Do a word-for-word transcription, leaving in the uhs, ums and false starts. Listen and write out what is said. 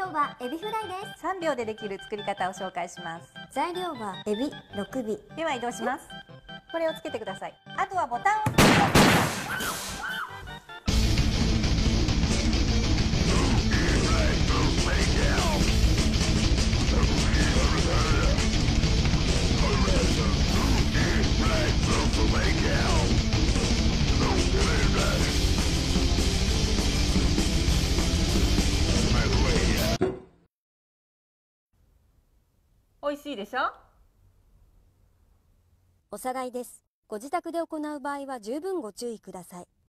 今日はエビフライです。 さんびょうでできる作り方を紹介します。 材料はエビろくび。 では移動します。これをつけてください。あとはボタンを押してください。美味しいでしょ？ おさらいです。ご自宅で行う場合は十分ご注意ください。